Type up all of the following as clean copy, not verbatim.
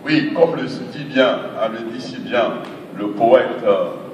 Oui, comme le dit bien, le dit si bien le poète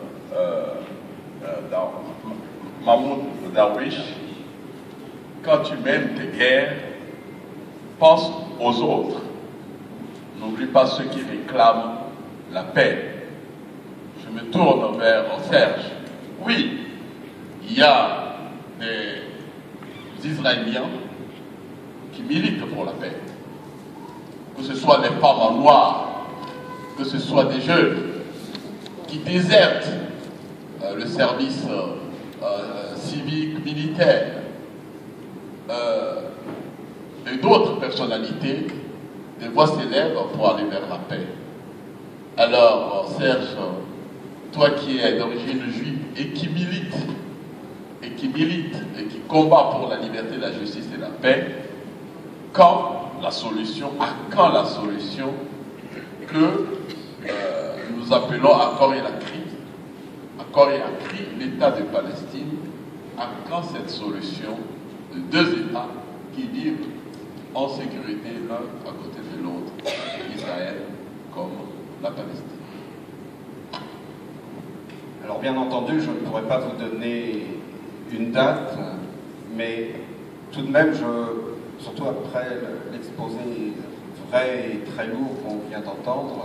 Mahmoud Darwish, quand tu mènes tes guerres, pense aux autres. N'oublie pas ceux qui réclament la paix. Je me tourne vers Serge. Oui, il y a des Israéliens qui militent pour la paix. Que ce soit des femmes en noir, que ce soit des jeunes qui désertent le service civique, militaire, et d'autres personnalités, des voix s'élèvent pour aller vers la paix. Alors, Serge, toi qui es d'origine juive et qui milite, et qui combat pour la liberté, la justice et la paix, quand la solution que nous appelons accord et la crise, l'État de Palestine, à quand cette solution de deux États qui vivent en sécurité l'un à côté de l'autre, Israël comme la Palestine. Alors bien entendu, je ne pourrais pas vous donner une date, mais tout de même, surtout après l'exposé vrai et très lourd qu'on vient d'entendre,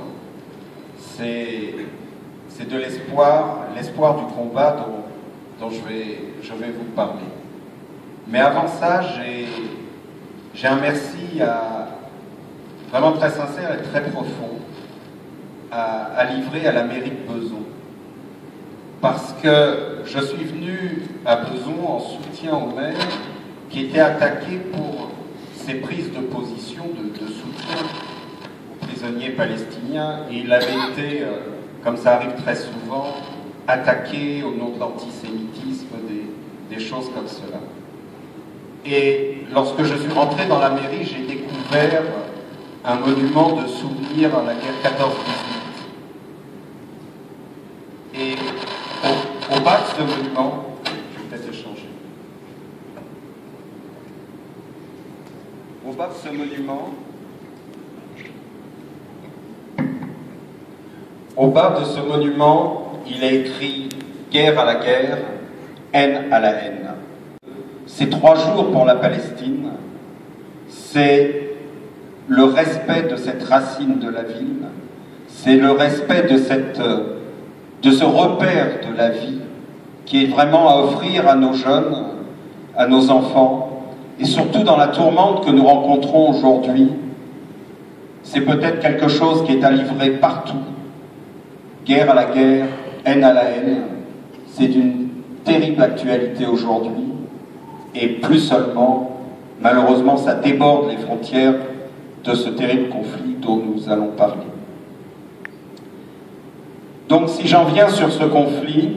c'est de l'espoir du combat dont je vais vous parler. Mais avant ça, j'ai un merci vraiment très sincère et très profond à livrer à la mairie de Bezons. Parce que je suis venu à Bezons en soutien au maire qui était attaqué pour ses prises de position de soutien aux prisonniers palestiniens, et il avait été, comme ça arrive très souvent, attaqué au nom de l'antisémitisme, des choses comme cela. Et lorsque je suis rentré dans la mairie, j'ai découvert un monument de souvenir à la guerre 14-18. Et au bas de ce monument, je vais peut-être échanger. Au bas de ce monument, il est écrit « Guerre à la guerre, haine à la haine ». Ces 3 jours pour la Palestine, c'est le respect de cette racine de la ville, c'est le respect de ce repère de la vie qui est vraiment à offrir à nos jeunes, à nos enfants, et surtout dans la tourmente que nous rencontrons aujourd'hui. C'est peut-être quelque chose qui est à livrer partout. Guerre à la guerre, haine à la haine, c'est d'une terrible actualité aujourd'hui, et plus seulement, malheureusement, ça déborde les frontières de ce terrible conflit dont nous allons parler. Donc si j'en viens sur ce conflit,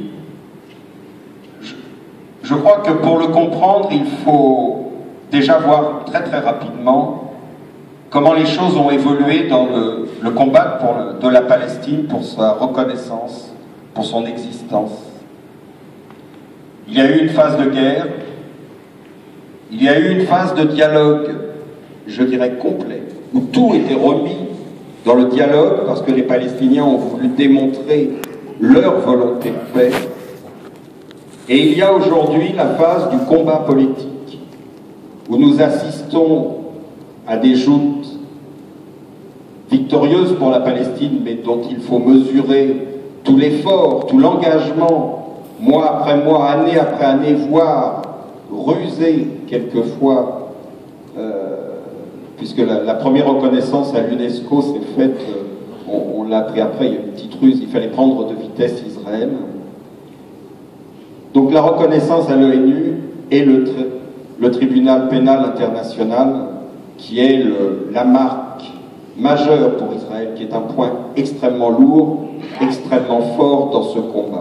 je crois que pour le comprendre, il faut déjà voir très très rapidement comment les choses ont évolué dans le combat de la Palestine pour sa reconnaissance, pour son existence. Il y a eu une phase de guerre, il y a eu une phase de dialogue, je dirais complet, où tout était remis dans le dialogue parce que les Palestiniens ont voulu démontrer leur volonté de paix. Et il y a aujourd'hui la phase du combat politique, où nous assistons à des joutes victorieuses pour la Palestine, mais dont il faut mesurer tout l'effort, tout l'engagement, mois après mois, année après année, voire rusé quelquefois, puisque la première reconnaissance à l'UNESCO s'est faite, on l'a appris après, il y a une petite ruse, il fallait prendre de vitesse Israël. Donc la reconnaissance à l'ONU et le tribunal pénal international, qui est la marque majeure pour Israël, qui est un point extrêmement lourd, extrêmement fort dans ce combat.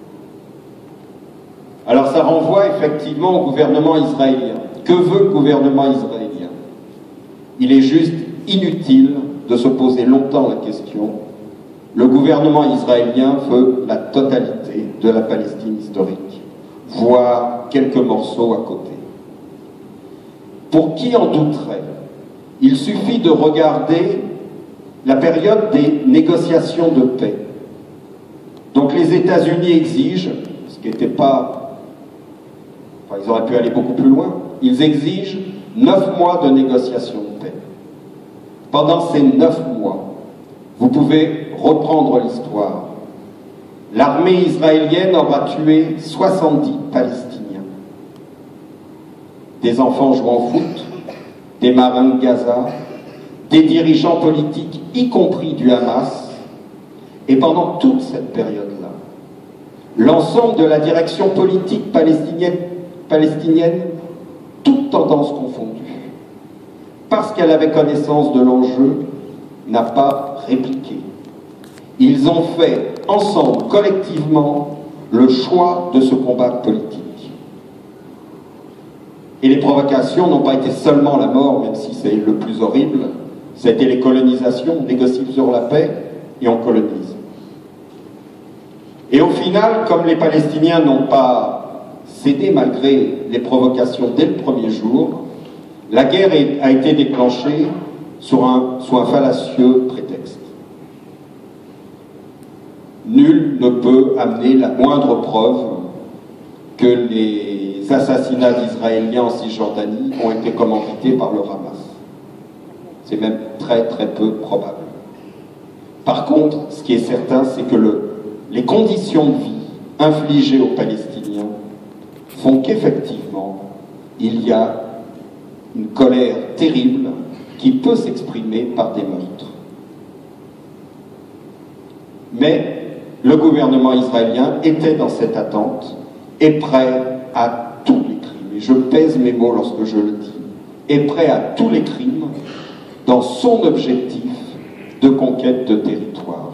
Alors ça renvoie effectivement au gouvernement israélien. Que veut le gouvernement israélien? Il est juste inutile de se poser longtemps la question. Le gouvernement israélien veut la totalité de la Palestine historique, voire quelques morceaux à côté. Pour qui en douterait, il suffit de regarder la période des négociations de paix. Donc les États-Unis exigent, ce qui n'était pas... Enfin, ils auraient pu aller beaucoup plus loin, ils exigent 9 mois de négociations de paix. Pendant ces 9 mois, vous pouvez reprendre l'histoire. L'armée israélienne aura tué 70 Palestiniens. Des enfants jouant au foot, des marins de Gaza, des dirigeants politiques, y compris du Hamas. Et pendant toute cette période-là, l'ensemble de la direction politique palestinienne, toute tendance confondue, parce qu'elle avait connaissance de l'enjeu, n'a pas répliqué. Ils ont fait ensemble, collectivement, le choix de ce combat politique. Et les provocations n'ont pas été seulement la mort, même si c'est le plus horrible, ça a été les colonisations, on négocie sur la paix et on colonise. Et au final, comme les Palestiniens n'ont pas cédé malgré les provocations dès le premier jour, la guerre a été déclenchée sous un fallacieux prétexte. Nul ne peut amener la moindre preuve que les assassinats d'Israéliens en Cisjordanie ont été commandités par le Hamas. C'est même très très peu probable. Par contre, ce qui est certain, c'est que les conditions de vie infligées aux Palestiniens font qu'effectivement, il y a une colère terrible qui peut s'exprimer par des meurtres. Mais le gouvernement israélien était dans cette attente et prêt à tous les crimes, et je pèse mes mots lorsque je le dis, est prêt à tous les crimes dans son objectif de conquête de territoire.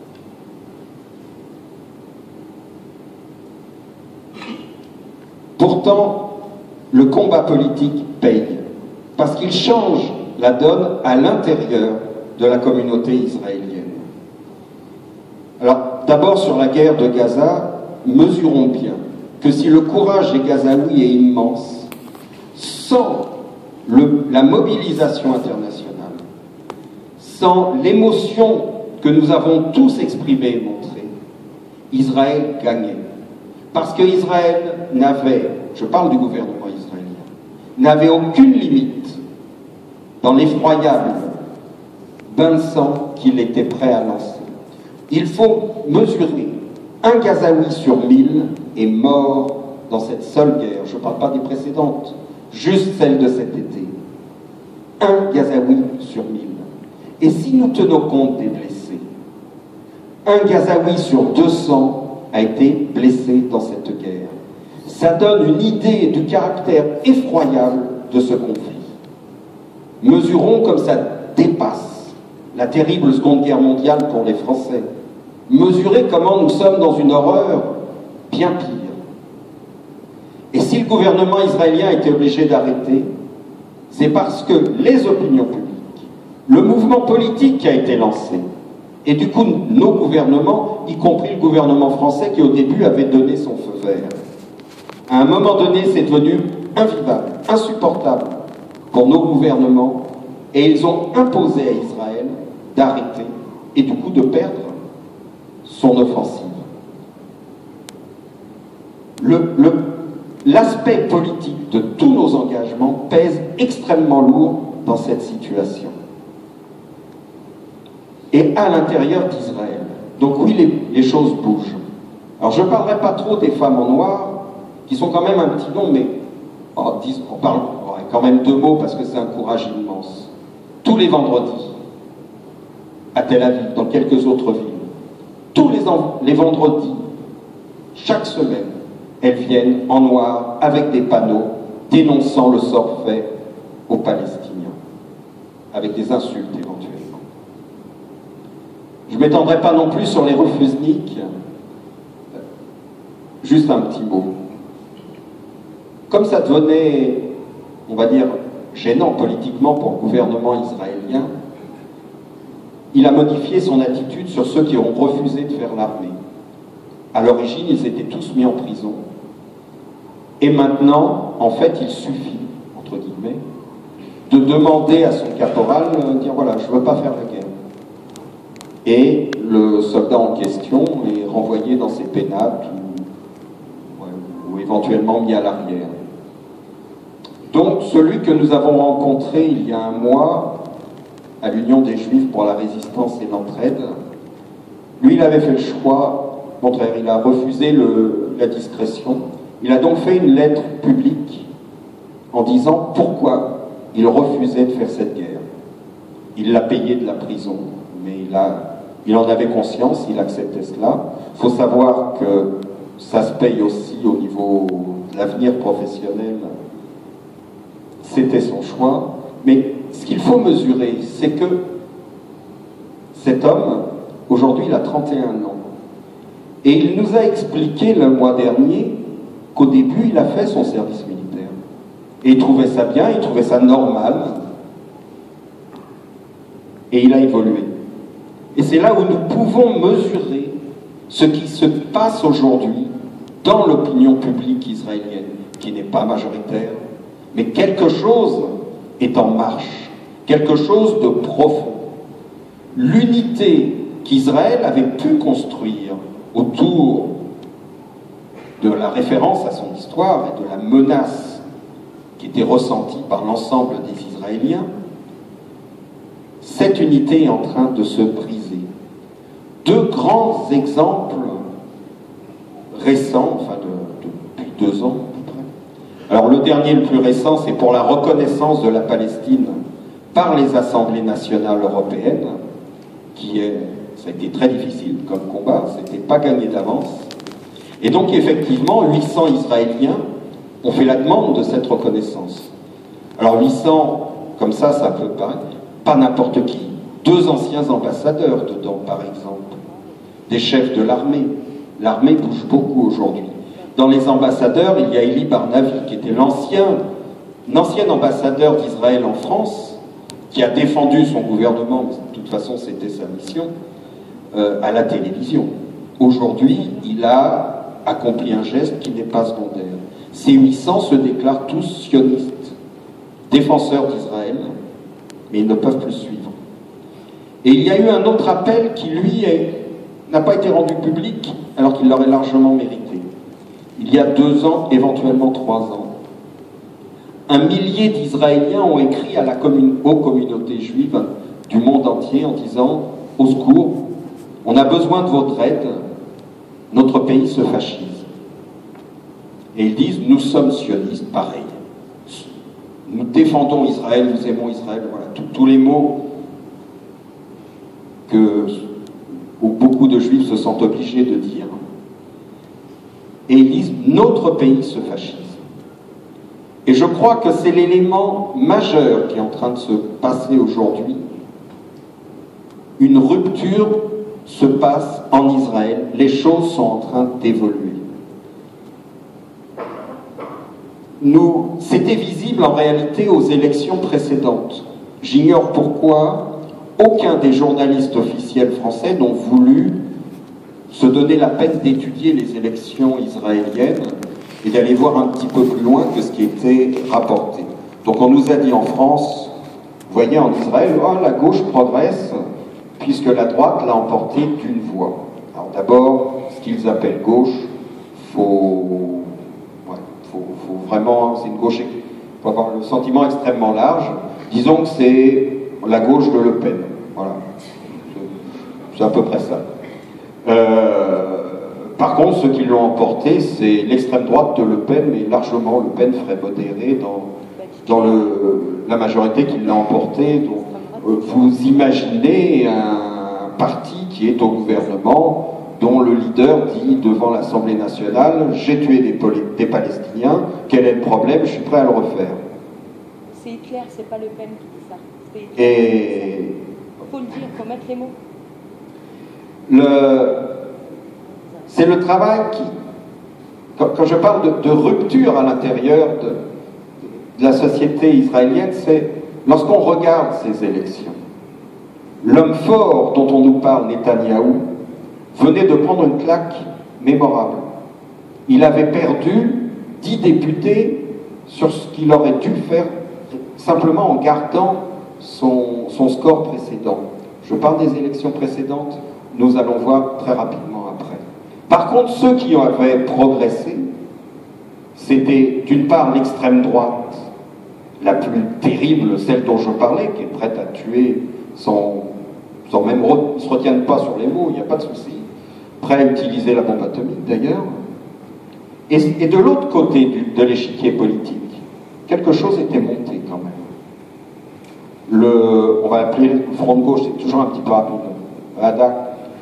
Pourtant, le combat politique paye, parce qu'il change la donne à l'intérieur de la communauté israélienne. Alors, d'abord sur la guerre de Gaza, mesurons bien que si le courage des Gazaouis est immense, sans la mobilisation internationale, sans l'émotion que nous avons tous exprimée et montrée, Israël gagnait. Parce que Israël n'avait, je parle du gouvernement israélien, n'avait aucune limite dans l'effroyable bain de sang qu'il était prêt à lancer. Il faut mesurer, un Gazaoui sur 1000 est mort dans cette seule guerre. Je ne parle pas des précédentes, juste celle de cet été. Un Gazaoui sur 1000. Et si nous tenons compte des blessés, un Gazaoui sur 200 a été blessé dans cette guerre. Ça donne une idée du caractère effroyable de ce conflit. Mesurons comme ça dépasse la terrible Seconde Guerre mondiale pour les Français. Mesurez comment nous sommes dans une horreur bien pire. Et si le gouvernement israélien a été obligé d'arrêter, c'est parce que les opinions publiques, le mouvement politique qui a été lancé, et du coup nos gouvernements, y compris le gouvernement français qui au début avait donné son feu vert, à un moment donné c'est devenu invivable, insupportable pour nos gouvernements, et ils ont imposé à Israël d'arrêter et du coup de perdre son offensive. L'aspect politique de tous nos engagements pèse extrêmement lourd dans cette situation. Et à l'intérieur d'Israël. Donc oui, les choses bougent. Alors je ne parlerai pas trop des femmes en noir, qui sont quand même un petit nom, mais on parle quand même 2 mots parce que c'est un courage immense. Tous les vendredis, à Tel Aviv, dans quelques autres villes, tous les vendredis, chaque semaine, elles viennent en noir avec des panneaux dénonçant le sort fait aux Palestiniens, avec des insultes éventuellement. Je ne m'étendrai pas non plus sur les refusniks, juste un petit mot. Comme ça devenait, on va dire, gênant politiquement pour le gouvernement israélien, il a modifié son attitude sur ceux qui ont refusé de faire l'armée. À l'origine, ils étaient tous mis en prison. Et maintenant, en fait, il suffit, entre guillemets, de demander à son caporal, dire voilà, je ne veux pas faire la guerre. et le soldat en question est renvoyé dans ses pénates ou éventuellement mis à l'arrière. Donc celui que nous avons rencontré il y a un mois à l'Union des Juifs pour la résistance et l'entraide, lui il avait fait le choix contraire, il a refusé la discrétion. Il a donc fait une lettre publique en disant pourquoi il refusait de faire cette guerre. Il l'a payé de la prison, mais il en avait conscience, il acceptait cela. Il faut savoir que ça se paye aussi au niveau de l'avenir professionnel. C'était son choix. Mais ce qu'il faut mesurer, c'est que cet homme, aujourd'hui, il a 31 ans. Et il nous a expliqué le mois dernier qu'au début, il a fait son service militaire. Et il trouvait ça bien, il trouvait ça normal. Et il a évolué. Et c'est là où nous pouvons mesurer ce qui se passe aujourd'hui dans l'opinion publique israélienne, qui n'est pas majoritaire, mais quelque chose est en marche, quelque chose de profond. L'unité qu'Israël avait pu construire autour de la référence à son histoire et de la menace qui était ressentie par l'ensemble des Israéliens, cette unité est en train de se briser. Deux grands exemples récents, enfin depuis 2 ans à peu près. Alors le dernier, le plus récent, c'est pour la reconnaissance de la Palestine par les assemblées nationales européennes, ça a été très difficile comme combat, c'était pas gagné d'avance. Et donc effectivement, 800 Israéliens ont fait la demande de cette reconnaissance. Alors 800, comme ça peut paraître, pas n'importe qui. 2 anciens ambassadeurs dedans, par exemple. Des chefs de l'armée. L'armée bouge beaucoup aujourd'hui. Dans les ambassadeurs, il y a Eli Barnavi, qui était l'ancien ambassadeur d'Israël en France, qui a défendu son gouvernement, de toute façon c'était sa mission, à la télévision. Aujourd'hui, il a accompli un geste qui n'est pas secondaire. Ces 800 se déclarent tous sionistes, défenseurs d'Israël, mais ils ne peuvent plus suivre. Et il y a eu un autre appel qui, lui, n'a pas été rendu public, alors qu'il l'aurait largement mérité. Il y a 2 ans, éventuellement 3 ans, 1 millier d'Israéliens ont écrit aux communautés juives du monde entier en disant « Au secours, on a besoin de votre aide, notre pays se fascise. » Et ils disent « Nous sommes sionistes, pareil. Nous défendons Israël, nous aimons Israël. » Voilà, tous les mots où beaucoup de juifs se sentent obligés de dire. Et ils disent « Notre pays se fascise. » Et je crois que c'est l'élément majeur qui est en train de se passer aujourd'hui. Une rupture se passe en Israël. Les choses sont en train d'évoluer. C'était visible en réalité aux élections précédentes. J'ignore pourquoi aucun des journalistes officiels français n'ont voulu se donner la peine d'étudier les élections israéliennes et d'aller voir un petit peu plus loin que ce qui était rapporté. Donc on nous a dit en France, vous voyez en Israël, oh, la gauche progresse puisque la droite l'a emporté d'1 voix. Alors d'abord, ce qu'ils appellent gauche, faut vraiment, c'est une gauche, il faut avoir le sentiment extrêmement large. Disons que c'est la gauche de Le Pen. Voilà. C'est à peu près ça. Par contre, ceux qui l'ont emporté, c'est l'extrême droite de Le Pen, mais largement Le Pen ferait modéré dans la majorité qui l'a emporté. Donc, vous imaginez un parti qui est au gouvernement, dont le leader dit devant l'Assemblée nationale « J'ai tué des Palestiniens, quel est le problème? Je suis prêt à le refaire. » C'est Hitler, c'est pas Le Pen qui dit ça. Et faut le dire, faut mettre les mots. C'est le travail qui... Quand je parle de rupture à l'intérieur de la société israélienne, c'est lorsqu'on regarde ces élections. L'homme fort dont on nous parle, Netanyahou, venait de prendre une claque mémorable. Il avait perdu 10 députés sur ce qu'il aurait dû faire simplement en gardant son score précédent. Je parle des élections précédentes, nous allons voir très rapidement après. Par contre, ceux qui avaient progressé, c'était d'une part l'extrême droite, la plus terrible, celle dont je parlais, qui est prête à tuer sans même se retienne pas sur les mots, il n'y a pas de souci, prêt à utiliser la bombe atomique d'ailleurs. Et de l'autre côté de l'échiquier politique, quelque chose était monté quand même. On va appeler le Front de gauche, c'est toujours un petit peu rapide, Haddad,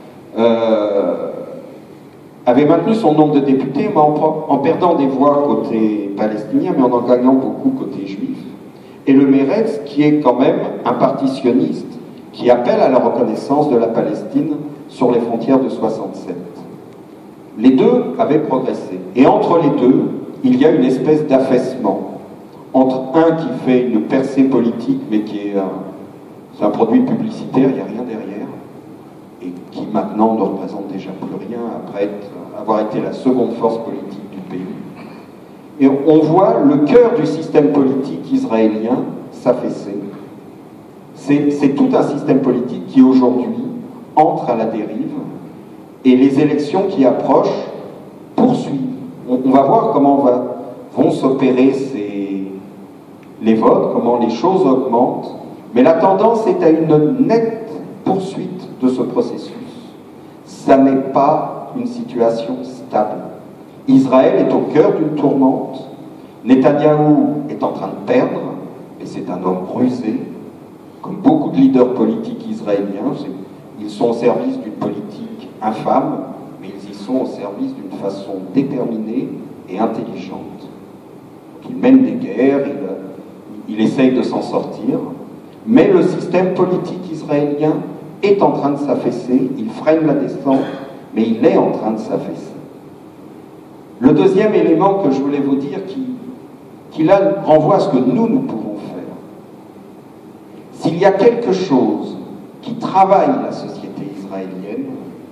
avait maintenu son nombre de députés, mais en perdant des voix côté palestinien, mais en gagnant beaucoup côté juif. Et le Meretz, qui est quand même un parti sioniste, qui appelle à la reconnaissance de la Palestine sur les frontières de 67. Les deux avaient progressé. Et entre les deux, il y a une espèce d'affaissement. Entre un qui fait une percée politique, mais qui est un produit publicitaire, il n'y a rien derrière, et qui maintenant ne représente déjà plus rien après avoir été la seconde force politique du pays. Et on voit le cœur du système politique israélien s'affaisser. C'est tout un système politique qui aujourd'hui entre à la dérive, et les élections qui approchent poursuivent. On va voir comment vont s'opérer les votes, comment les choses augmentent, mais la tendance est à une nette poursuite de ce processus. Ça n'est pas une situation stable. Israël est au cœur d'une tourmente, Netanyahou est en train de perdre, et c'est un homme rusé, comme beaucoup de leaders politiques israéliens. Ils sont au service d'une politique infâme, mais ils y sont au service d'une façon déterminée et intelligente. Il mène des guerres, il essaye de s'en sortir, mais le système politique israélien est en train de s'affaisser, il freine la descente, mais il est en train de s'affaisser. Le deuxième élément que je voulais vous dire, qui là renvoie à ce que nous pouvons faire, s'il y a quelque chose qui travaille la société israélienne,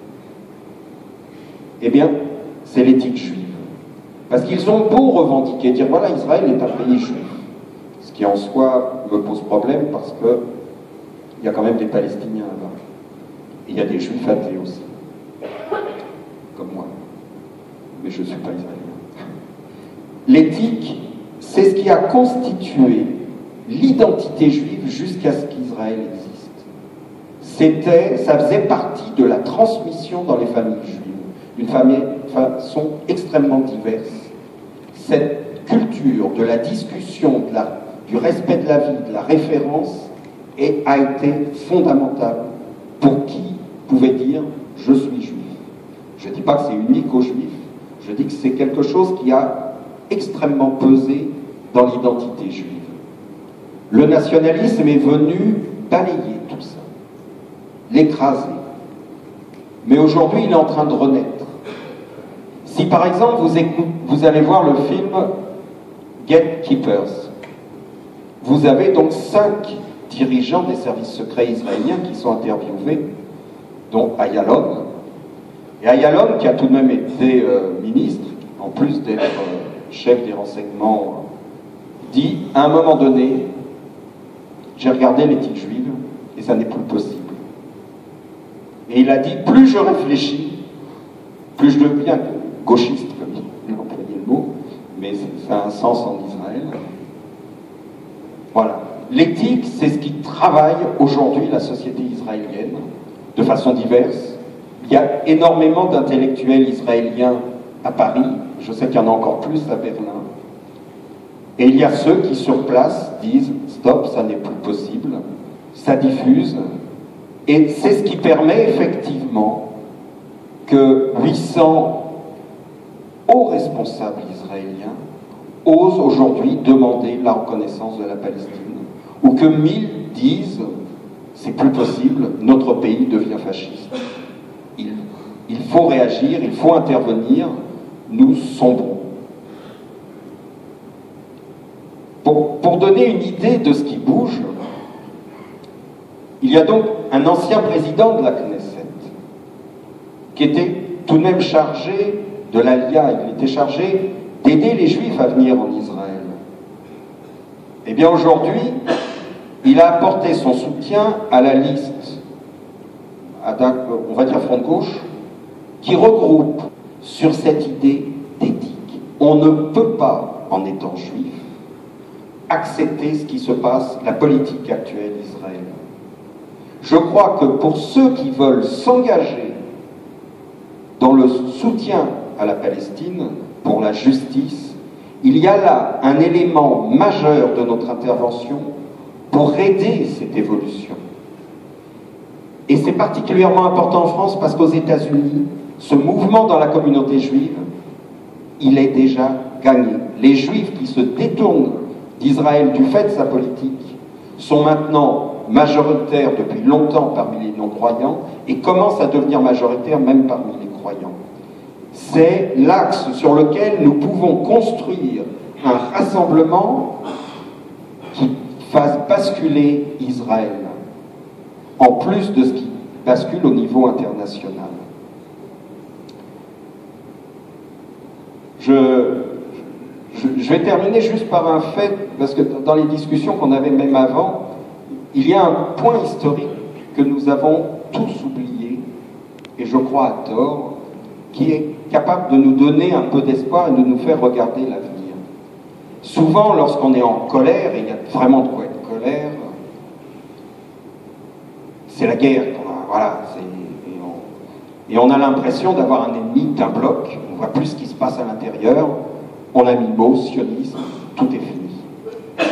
eh bien, c'est l'éthique juive. Parce qu'ils ont beau revendiquer, dire voilà, Israël est un pays juif, ce qui en soi me pose problème parce que il y a quand même des Palestiniens là-bas. Et il y a des juifs athées aussi, comme moi. Mais je ne suis pas israélien. L'éthique, c'est ce qui a constitué l'identité juive jusqu'à ce qu'Israël existe. Ça faisait partie de la transmission dans les familles juives, d'une façon extrêmement diverse. Cette culture de la discussion, du respect de la vie, de la référence, a été fondamentale pour qui pouvait dire « je suis juif ». Je ne dis pas que c'est unique aux juifs, je dis que c'est quelque chose qui a extrêmement pesé dans l'identité juive. Le nationalisme est venu balayer tout ça, l'écraser. Mais aujourd'hui, il est en train de renaître. Si par exemple, vous allez voir le film Gatekeepers, vous avez donc 5 dirigeants des services secrets israéliens qui sont interviewés, dont Ayalon. Et Ayalon, qui a tout de même été ministre, en plus d'être chef des renseignements, dit, à un moment donné, j'ai regardé l'éthique juive et ça n'est plus possible. Et il a dit, plus je réfléchis, plus je deviens gauchiste, comme il a employé le mot, mais ça a un sens en Israël. Voilà. L'éthique, c'est ce qui travaille aujourd'hui la société israélienne de façon diverse. Il y a énormément d'intellectuels israéliens à Paris, je sais qu'il y en a encore plus à Berlin. Et il y a ceux qui, sur place, disent « stop, ça n'est plus possible », ça diffuse. Et c'est ce qui permet effectivement que 800 hauts responsables israéliens osent aujourd'hui demander la reconnaissance de la Palestine, ou que 1000 disent « c'est plus possible, notre pays devient fasciste ». Il faut réagir, il faut intervenir, nous sombrons. Pour donner une idée de ce qui bouge, il y a donc un ancien président de la Knesset qui était tout de même chargé de l'Alia, il était chargé d'aider les Juifs à venir en Israël. Eh bien aujourd'hui, il a apporté son soutien à la liste on va dire front de gauche, qui regroupe sur cette idée d'éthique. On ne peut pas, en étant juif, accepter ce qui se passe, la politique actuelle d'Israël. Je crois que pour ceux qui veulent s'engager dans le soutien à la Palestine, pour la justice, il y a là un élément majeur de notre intervention pour aider cette évolution. Et c'est particulièrement important en France parce qu'aux États-Unis, ce mouvement dans la communauté juive, il est déjà gagné. Les Juifs qui se détournent d'Israël du fait de sa politique sont maintenant majoritaires depuis longtemps parmi les non-croyants et commencent à devenir majoritaires même parmi les croyants. C'est l'axe sur lequel nous pouvons construire un rassemblement qui fasse basculer Israël, en plus de ce qui bascule au niveau international. Je vais terminer juste par un fait, parce que dans les discussions qu'on avait même avant, il y a un point historique que nous avons tous oublié, et je crois à tort, qui est capable de nous donner un peu d'espoir et de nous faire regarder l'avenir. Souvent, lorsqu'on est en colère, et il y a vraiment de quoi être colère, c'est la guerre. Voilà, et on a l'impression d'avoir un ennemi d'un bloc, on ne voit plus ce qui se passe à l'intérieur, on a mis le mot sionisme, tout est fini.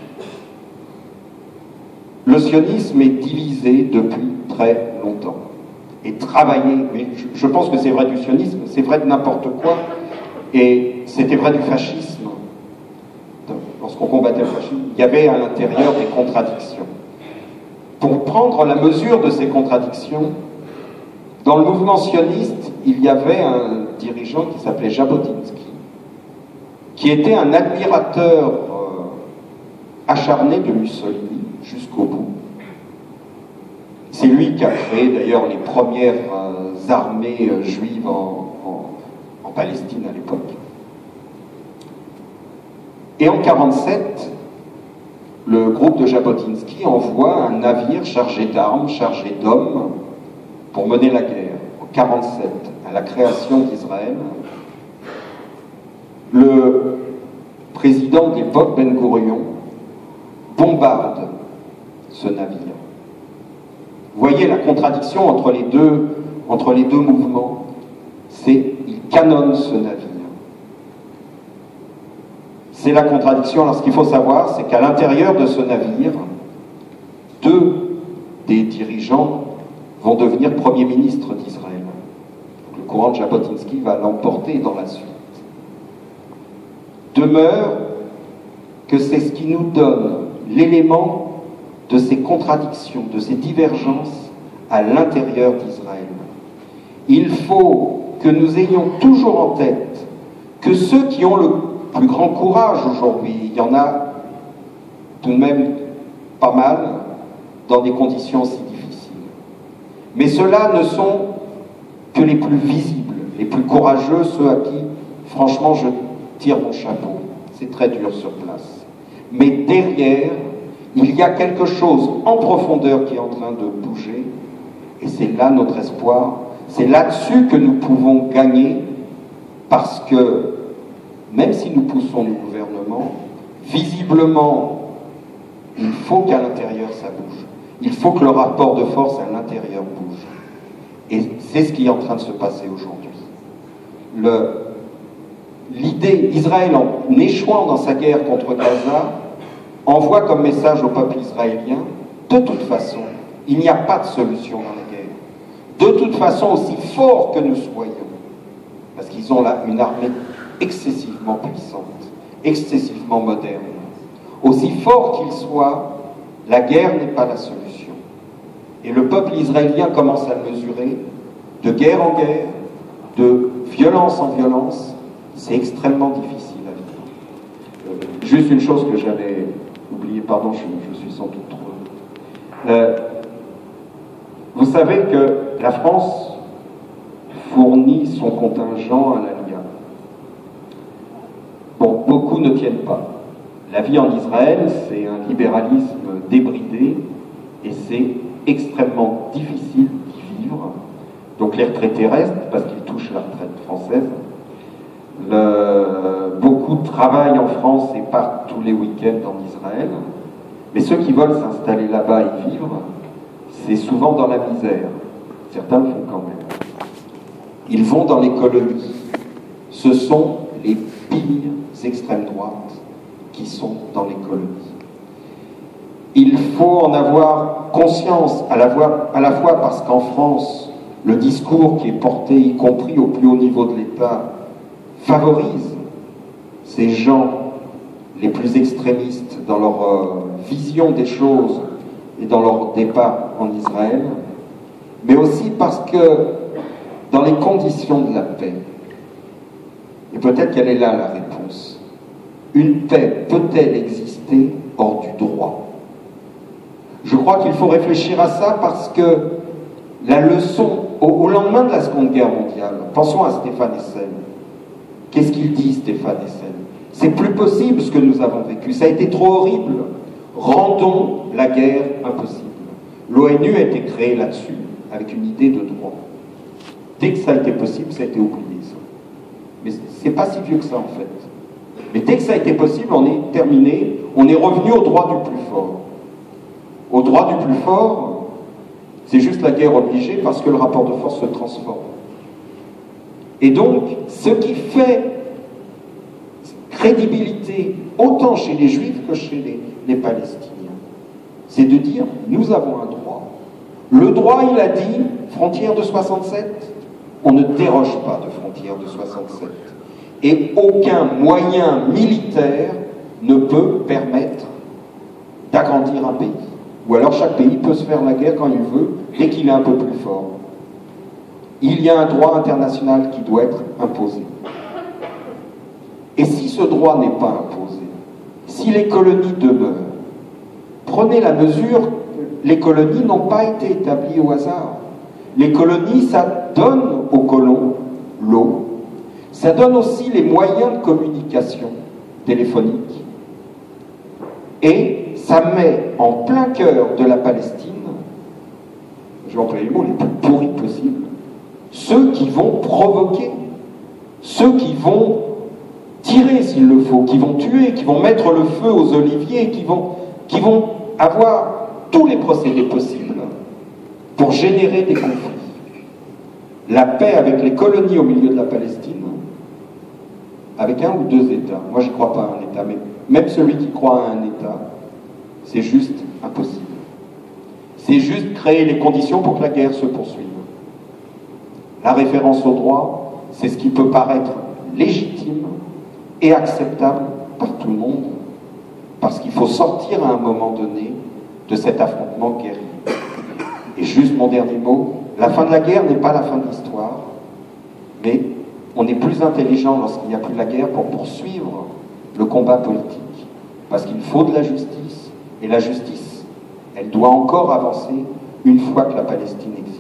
Le sionisme est divisé depuis très longtemps. Et travaillé, mais je pense que c'est vrai du sionisme, c'est vrai de n'importe quoi, et c'était vrai du fascisme. Lorsqu'on combattait le fascisme, il y avait à l'intérieur des contradictions. Pour prendre la mesure de ces contradictions, dans le mouvement sioniste, il y avait un dirigeant qui s'appelait Jabotinsky, qui était un admirateur acharné de Mussolini jusqu'au bout. C'est lui qui a créé d'ailleurs les premières armées juives en Palestine à l'époque. Et en 1947, le groupe de Jabotinsky envoie un navire chargé d'armes, chargé d'hommes, pour mener la guerre. En 1947, à la création d'Israël, le président de l'époque, Ben Gourion, bombarde ce navire. Vous voyez la contradiction entre les deux mouvements, c'est il canonne ce navire. C'est la contradiction. Alors ce qu'il faut savoir, c'est qu'à l'intérieur de ce navire, deux des dirigeants vont devenir Premier ministre d'Israël. Le courant de Jabotinsky va l'emporter dans la suite. Demeure que c'est ce qui nous donne l'élément de ces contradictions, de ces divergences à l'intérieur d'Israël. Il faut que nous ayons toujours en tête que ceux qui ont le plus grand courage aujourd'hui, il y en a tout de même pas mal dans des conditions si difficiles. Mais ceux-là ne sont que les plus visibles, les plus courageux, ceux à qui, franchement, je tire mon chapeau. C'est très dur sur place. Mais derrière, il y a quelque chose en profondeur qui est en train de bouger, et c'est là notre espoir. C'est là-dessus que nous pouvons gagner, parce que même si nous poussons le gouvernement, visiblement, il faut qu'à l'intérieur ça bouge. Il faut que le rapport de force à l'intérieur bouge. Et c'est ce qui est en train de se passer aujourd'hui. L'idée, Israël, en échouant dans sa guerre contre Gaza, envoie comme message au peuple israélien, de toute façon, il n'y a pas de solution dans la guerre. De toute façon, aussi fort que nous soyons, parce qu'ils ont là une armée excessivement puissante, excessivement moderne, aussi fort qu'ils soient, la guerre n'est pas la solution. Et le peuple israélien commence à le mesurer, de guerre en guerre, de violence en violence, c'est extrêmement difficile à vivre. Juste une chose que j'avais oubliée, pardon, je suis sans doute trop... vous savez que la France fournit son contingent à l'Alliance. Bon, beaucoup ne tiennent pas. La vie en Israël, c'est un libéralisme débridé et c'est extrêmement difficile d'y vivre. Donc les retraités restent parce qu'ils touchent la retraite française. Beaucoup travaillent en France et partent tous les week-ends en Israël. Mais ceux qui veulent s'installer là-bas et vivre, c'est souvent dans la misère. Certains le font quand même. Ils vont dans les colonies. Ce sont les pires extrêmes droites qui sont dans les colonies. Il faut en avoir conscience, à la fois parce qu'en France, le discours qui est porté, y compris au plus haut niveau de l'État, favorise ces gens les plus extrémistes dans leur vision des choses et dans leur départ en Israël, mais aussi parce que dans les conditions de la paix, et peut-être qu'elle est là la réponse, une paix peut-elle exister hors du droit? Je crois qu'il faut réfléchir à ça parce que la leçon, au lendemain de la Seconde Guerre mondiale, pensons à Stéphane Hessel. Qu'est-ce qu'il dit, Stéphane Hessel? C'est plus possible ce que nous avons vécu, ça a été trop horrible. Rendons la guerre impossible. L'ONU a été créée là-dessus, avec une idée de droit. Dès que ça a été possible, ça a été oublié, ça. Mais c'est pas si vieux que ça, en fait. Mais dès que ça a été possible, on est terminé, on est revenu au droit du plus fort. Au droit du plus fort, c'est juste la guerre obligée parce que le rapport de force se transforme. Et donc, ce qui fait crédibilité autant chez les Juifs que chez les Palestiniens, c'est de dire, nous avons un droit. Le droit, il a dit, frontière de 67, on ne déroge pas de frontière de 67. Et aucun moyen militaire ne peut permettre d'agrandir un pays. Ou alors chaque pays peut se faire la guerre quand il veut, dès qu'il est un peu plus fort. Il y a un droit international qui doit être imposé. Et si ce droit n'est pas imposé, si les colonies demeurent, prenez la mesure que les colonies n'ont pas été établies au hasard. Les colonies, ça donne aux colons l'eau, ça donne aussi les moyens de communication téléphonique, et ça met en plein cœur de la Palestine, je vais employer les mots les plus pourris possibles, ceux qui vont provoquer, ceux qui vont tirer s'il le faut, qui vont tuer, qui vont mettre le feu aux oliviers, qui vont avoir tous les procédés possibles pour générer des conflits. La paix avec les colonies au milieu de la Palestine, avec un ou deux États, moi je ne crois pas à un État, mais même celui qui croit à un État, c'est juste impossible. C'est juste créer les conditions pour que la guerre se poursuive. La référence au droit, c'est ce qui peut paraître légitime et acceptable par tout le monde, parce qu'il faut sortir à un moment donné de cet affrontement guerrier. Et juste mon dernier mot, la fin de la guerre n'est pas la fin de l'histoire, mais on est plus intelligent lorsqu'il n'y a plus la guerre pour poursuivre le combat politique, parce qu'il faut de la justice, et la justice, elle doit encore avancer une fois que la Palestine existe.